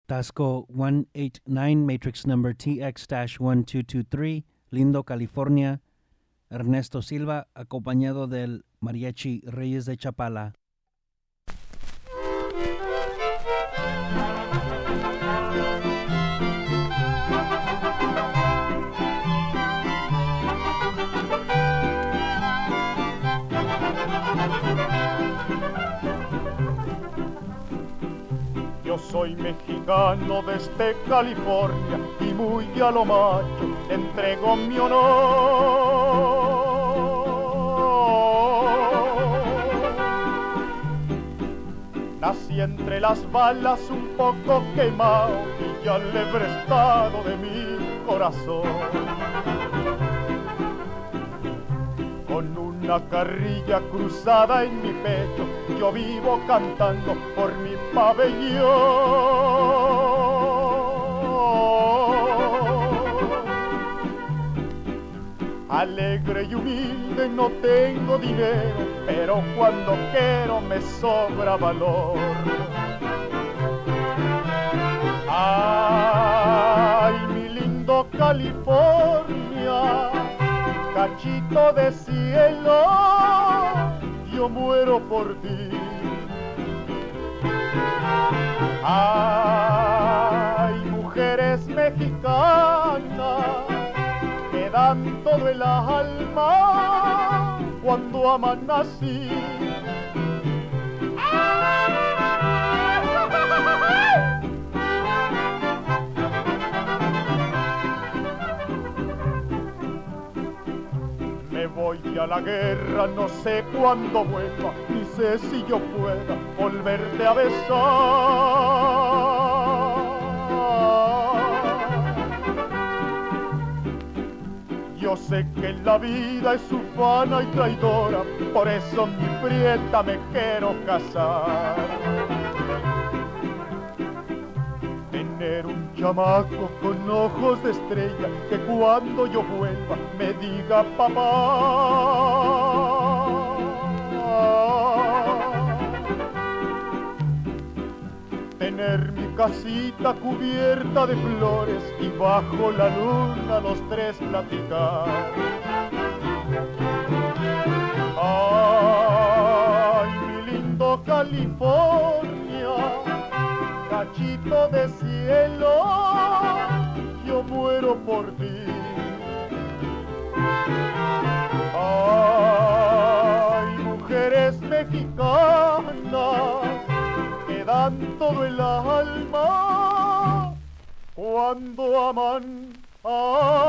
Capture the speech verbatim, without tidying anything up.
Tasco one eighty-nine, matrix number T X one two two three, Lindo, California. Ernesto Silva, acompañado del Mariachi Reyes de Chapala. Yo soy mexicano desde California y muy a lo macho entrego mi honor. Nací entre las balas un poco quemado y ya le he prestado de mi corazón. Con una carrilla cruzada en mi pecho, yo vivo cantando por mi pabellón. Alegre y humilde, no tengo dinero, pero cuando quiero me sobra valor. Ay, mi lindo California, cachito de cielo, yo muero por ti. Ay, mujeres mexicanas que dan todo el alma cuando aman así. Me voy a la guerra, no sé cuándo vuelva, ni sé si yo pueda volverte a besar. Yo sé que la vida es ufana y traidora, por eso mi prieta me quiero casar. Tener un chamaco con ojos de estrella que cuando yo vuelva me diga papá. Tener mi casita cubierta de flores y bajo la luna los tres platicar. Ay, mi lindo California, cachito de cielo, yo muero por ti. Ay, mujeres mexicanas que dan todo el alma cuando aman a